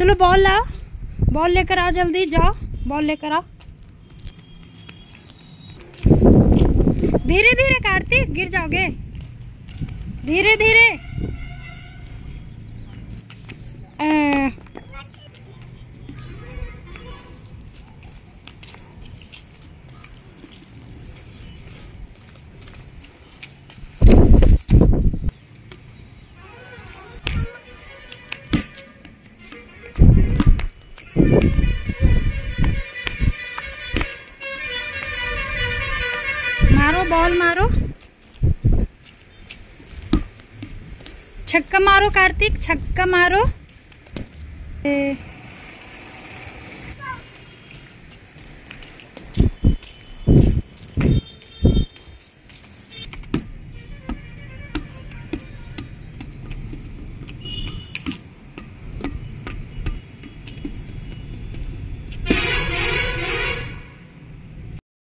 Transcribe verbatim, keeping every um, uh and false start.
चलो बॉल लाओ, बॉल लेकर आओ, जल्दी जाओ बॉल लेकर आओ। धीरे धीरे कार्तिक, गिर जाओगे, धीरे धीरे। आ, मारो बॉल मारो, छक्का मारो कार्तिक, छक्का मारो।